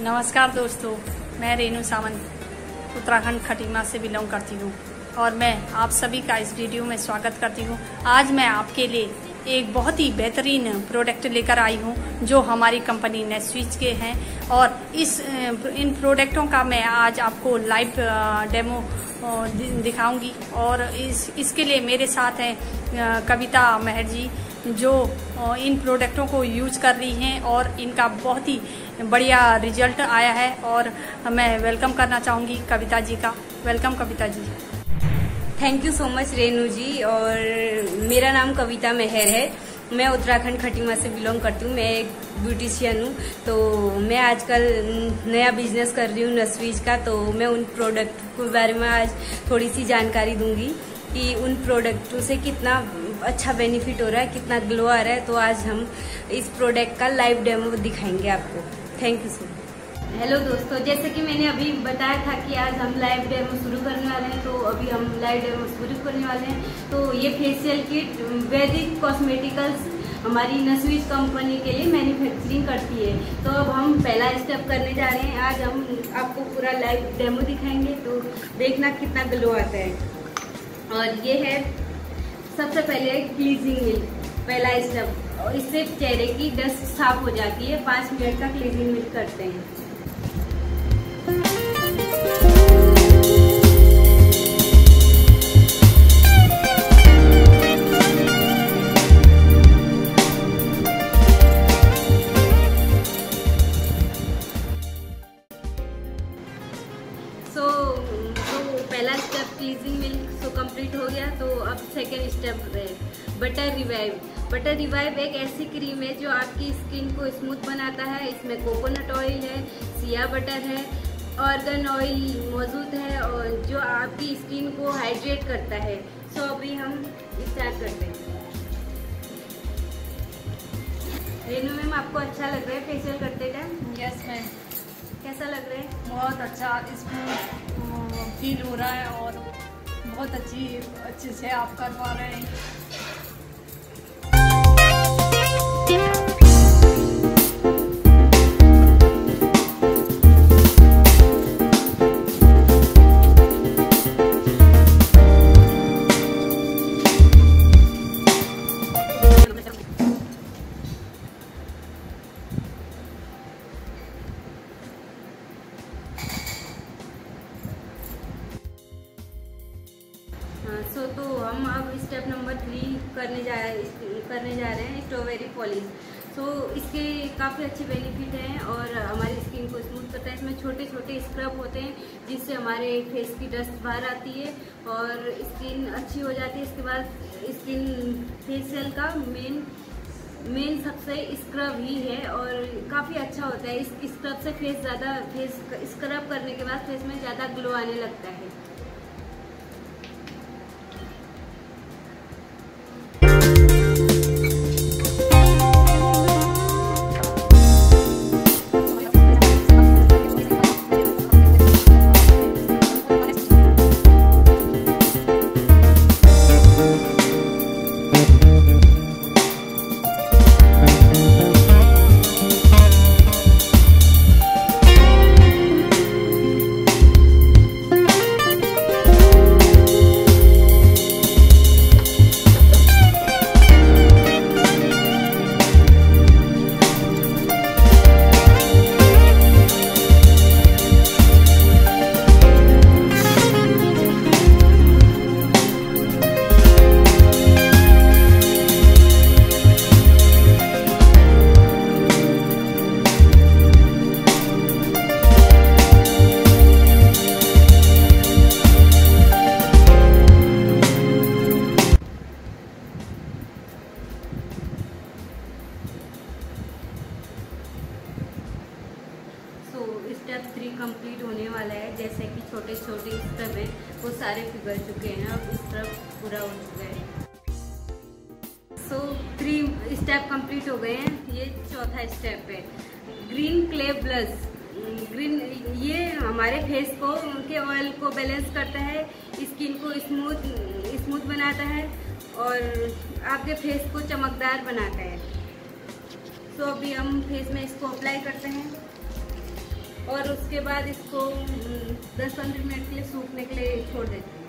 नमस्कार दोस्तों, मैं रेनू सावंत उत्तराखंड खटीमा से बिलोंग करती हूँ और मैं आप सभी का इस वीडियो में स्वागत करती हूँ। आज मैं आपके लिए एक बहुत ही बेहतरीन प्रोडक्ट लेकर आई हूँ जो हमारी कंपनी नेस्विच के हैं और इन प्रोडक्टों का मैं आज आपको लाइव डेमो दिखाऊंगी। और इसके लिए मेरे साथ हैं कविता मेहर जी जो इन प्रोडक्टों को यूज कर रही हैं और इनका बहुत ही बढ़िया रिजल्ट आया है। और मैं वेलकम करना चाहूँगी कविता जी का। Welcome Kavita ji. Thank you so much Renu ji. और मेरा नाम कविता मेहर है, मैं उत्तराखंड खटीमा से बिलोंग करती हूँ। मैं एक ब्यूटिशियन हूँ, तो मैं आजकल नया बिजनेस कर रही हूँ नेस्विच का। तो मैं उन प्रोडक्ट के बारे में आज थोड़ी सी जानकारी दूंगी कि उन प्रोडक्टों से कितना अच्छा बेनिफिट हो रहा है, कितना ग्लो आ रहा है। तो आज हम इस प्रोडक्ट का लाइव डेमो दिखाएंगे आपको। Thank you so much. Hello दोस्तों, जैसे कि मैंने अभी बताया था कि आज हम लाइव डेमो शुरू करने वाले हैं, तो अभी हम लाइव डेमो शुरू करने वाले हैं। तो ये फेशियल किट वैदिक कॉस्मेटिकल्स हमारी नेस्विच कंपनी के लिए मैन्युफैक्चरिंग करती है। तो अब हम पहला स्टेप करने जा रहे हैं। आज हम आपको पूरा लाइव डेमो दिखाएंगे, तो देखना कितना ग्लो आता है। और ये है सबसे पहले क्लीजिंग मिल्क, पहला स्टेप। और इससे चेहरे की डस्ट साफ हो जाती है। 5 मिनट का क्लीजिंग मिल्क करते हैं। पहला स्टेप क्लीजिंग मिल्क कंप्लीट हो गया। तो अब सेकेंड स्टेप है बटर रिवाइव। बटर रिवाइव एक ऐसी क्रीम है जो आपकी स्किन को स्मूथ बनाता है। इसमें कोकोनट ऑयल है, सिया बटर है, ऑर्गन ऑयल मौजूद है और जो आपकी स्किन को हाइड्रेट करता है। सो अभी हम स्टार्ट करते हैं। रेनू मैम, आपको अच्छा लग रहा है फेशियल करते टाइम? Yes ma'am. कैसा लग रहा है? बहुत अच्छा इसमें फील हो रहा है और बहुत अच्छे से आप कर पा रहे हैं। तो हम अब स्टेप नंबर 3 करने जा रहे हैं स्ट्रॉबेरी पॉलिश। इसके काफ़ी अच्छे बेनिफिट हैं और हमारी स्किन को स्मूथ करता है। इसमें छोटे छोटे स्क्रब होते हैं जिससे हमारे फेस की डस्ट बाहर आती है और स्किन अच्छी हो जाती है। इसके बाद स्किन फेशियल का मेन सबसे स्क्रब ही है और काफ़ी अच्छा होता है। इस स्क्रब से फेस स्क्रब करने के बाद फेस में ज़्यादा ग्लो आने लगता है। स्टेप 3 कंप्लीट होने वाला है। जैसे कि छोटे छोटे स्टेप हैं वो सारे पिघल चुके हैं, अब स्टेप पूरा हो चुका है। 3 स्टेप कंप्लीट हो गए हैं। ये चौथा स्टेप है ग्रीन क्ले ब्लश। ये हमारे फेस को के ऑयल को बैलेंस करता है, स्किन को स्मूथ बनाता है और आपके फेस को चमकदार बनाता है। तो अभी हम फेस में इसको अप्लाई करते हैं। और उसके बाद इसको 10-15 मिनट के लिए सूखने के लिए छोड़ देती हूँ।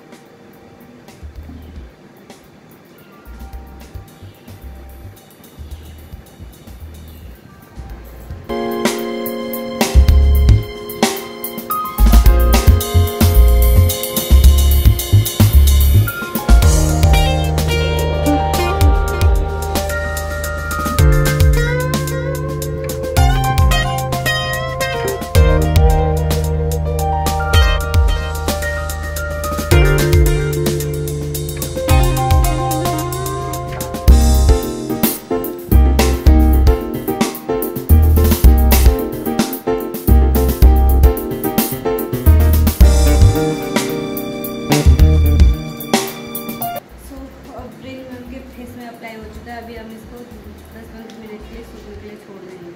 फेस में अप्लाई हो चुका है। अभी हम इसको 10-15 मिनट के लिए सूखने के लिए छोड़ देंगे।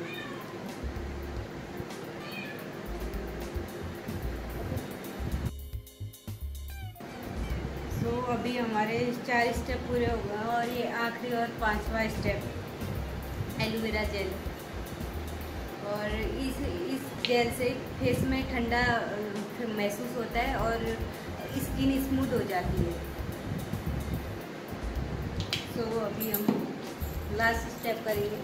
तो अभी हमारे 4 स्टेप पूरे हो गए और ये आखिरी और 5वां स्टेप एलोवेरा जेल। और इस जेल से फेस में ठंडा महसूस होता है और स्किन स्मूथ हो जाती है। तो अभी हम लास्ट स्टेप करेंगे।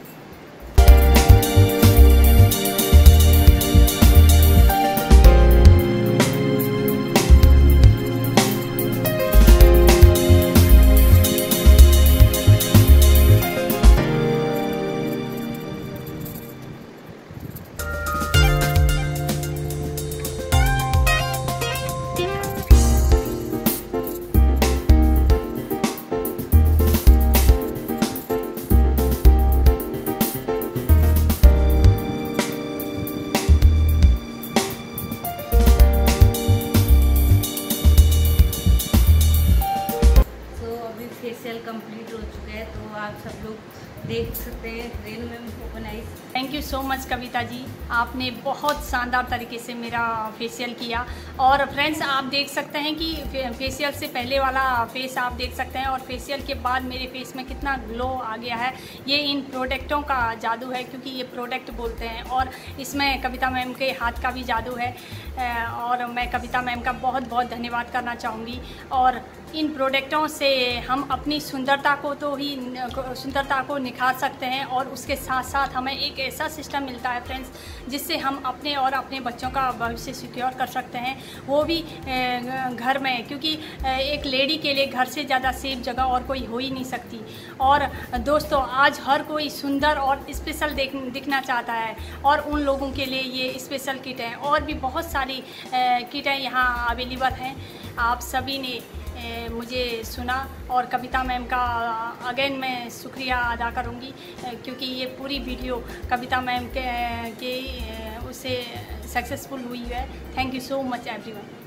फेशियल कंप्लीट हो चुका है, तो आप सब लोग देख सकते हैं Renu ma'am open eyes. Thank you so much Kavita ji, आपने बहुत शानदार तरीके से मेरा फेशियल किया। और फ्रेंड्स आप देख सकते हैं कि फेशियल से पहले वाला फेस आप देख सकते हैं और फेशियल के बाद मेरे फेस में कितना ग्लो आ गया है। ये इन प्रोडक्टों का जादू है, क्योंकि ये प्रोडक्ट बोलते हैं और इसमें कविता मैम के हाथ का भी जादू है। और मैं कविता मैम का बहुत बहुत धन्यवाद करना चाहूँगी। और इन प्रोडक्टों से हम अपनी सुंदरता को निखार सकते हैं और उसके साथ साथ हमें एक ऐसा सिस्टम मिलता है फ्रेंड्स, जिससे हम अपने और अपने बच्चों का भविष्य सिक्योर कर सकते हैं, वो भी घर में। क्योंकि एक लेडी के लिए घर से ज़्यादा सेफ जगह और कोई हो ही नहीं सकती। और दोस्तों आज हर कोई सुंदर और स्पेशल दिखना चाहता है और उन लोगों के लिए ये स्पेशल किट है। और भी बहुत सारी किटें यहाँ अवेलेबल हैं। आप सभी ने मुझे सुना और कविता मैम का अगेन मैं शुक्रिया अदा करूँगी, क्योंकि ये पूरी वीडियो कविता मैम के उससे सक्सेसफुल हुई है। Thank you so much everyone.